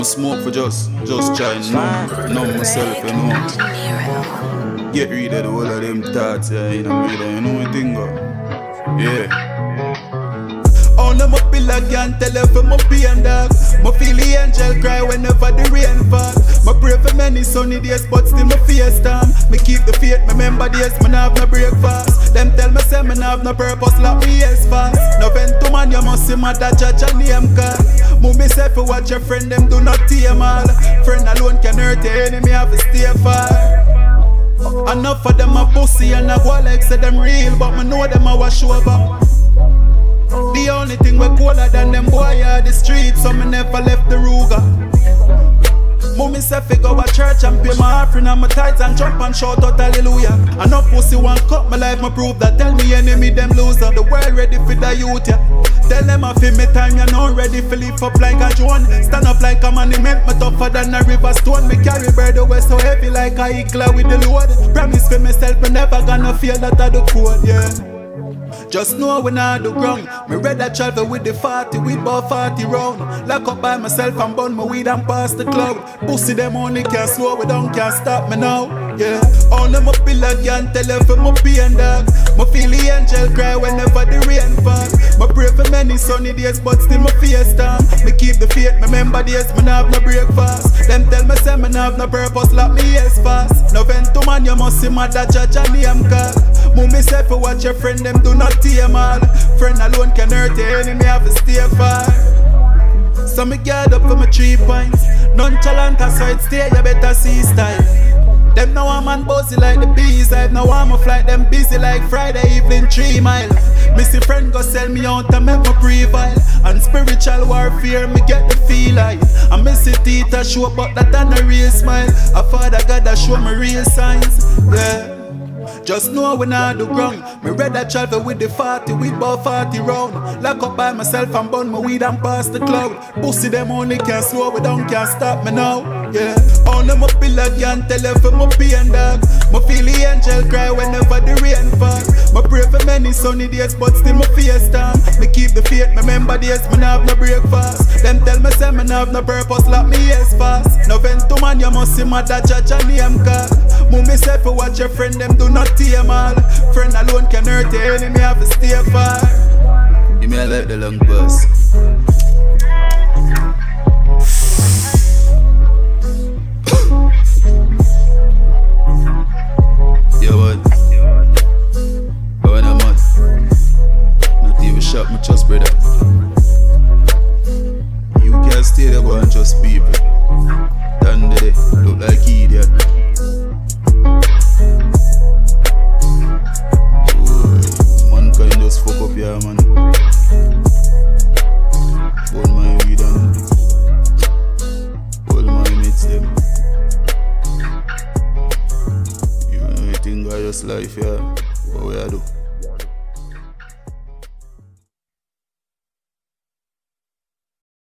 I smoke for just try numb myself, you know. Get rid of the whole of them thoughts, yeah, you know what thing go. Yeah. All them up in like can't tell if I'm up and dog. My feel the angel cry whenever the rain fall. My pray for many sunny days, but still my face storm. Me keep the faith, remember days, me have no breakfast. Them tell me say me have no purpose, lock me ears fast. No vent to man, you must see my that judge and name call. Move me say for watch your friend, them do not tame all. Friend alone can hurt the enemy, have to stay far. Enough of them a pussy and a go like say them real, but me know them a wash over. The only thing we cooler than them boy are the streets, so me never left the Ruger. Mommy say fi go to church and pay my offering and my tithes and jump and shout out hallelujah. And no pussy one cut my life, me prove that. Tell me enemy them loser. The world ready for the youth, yeah. Tell them I feel me time, you know ready for lift up like a drone. Stand up like a monument, me tougher than a river stone. Me carry bird away so heavy like a eagle with the load. Promise for myself, me never gonna feel that I do code, yeah. Just know when I do ground, me ready to travel with the 40, with about 40 round. Lock up by myself and burn my weed and pass the cloud. Pussy them only can slow me down, can't stop me now. Yeah, all them up in like can't tell if I'm up and dog. Me feel the angel cry whenever the rain fall. Me pray for many sunny days, but still my face storm. Me keep the faith, remember days, me have no breakfast. Them tell me say me have no purpose, lock me ears fast. No vent to man, you must see my that judge and name call. Move me say for watch your friend, them do not tame all. Friend alone can hurt the enemy, have to stay far. So me get up for my 3 points. Nonchalant so it stay, you better see style. Them now I'm man bossy like the bees. I now I'm a flight, them busy like Friday evening 3 mile. Missy friend go sell me out to make my pre-vile. And spiritual warfare, me get the feel like. I miss it teeth show, but that ain't a real smile. A father God that show me real signs, yeah. Just know when I do ground, me ready to travel with the 40, with about 40 round. Lock up by myself and burn my weed and pass the cloud. Pussy them only can slow me down, can't stop me now. Yeah, all them up in like can't tell if I'm up and dog. Me feel the angel cry whenever the rain fall. Me pray for many sunny days, but still my face storm. Me keep the faith, remember days, me have no breakfast. Them tell me say me have no purpose, lock me ears fast. No vent to man, you must see my that judge and name call. Move me say for watch your friend, them do not tame all. Friend alone can hurt the enemy, have to stay far. You may like the Longpass. Yeah, what? When I'm mad, not even shot my trust, brother. You can't stay there, go and trust people. Done the day, look like idiot. Just fuck up, yeah, man. Hold my weed and hold my mates, them. You know, I think I just life, yeah. What we I do?